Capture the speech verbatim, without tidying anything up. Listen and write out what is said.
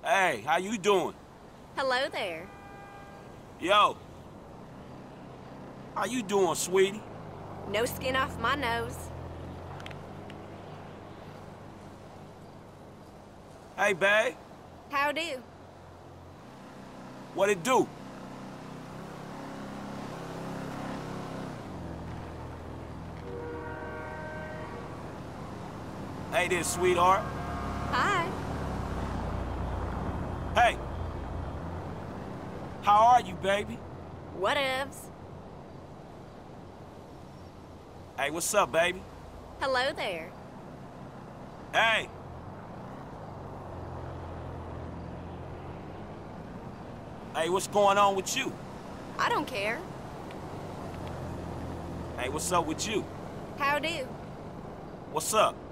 Hey, how you doing? Hello there. Yo. How you doing, sweetie? No skin off my nose. Hey, babe. How do? What it do? Hey there, sweetheart. Hi. Hey. How are you, baby? Whatevs. Hey, what's up, baby? Hello there. Hey. Hey, what's going on with you? I don't care. Hey, what's up with you? How do? What's up?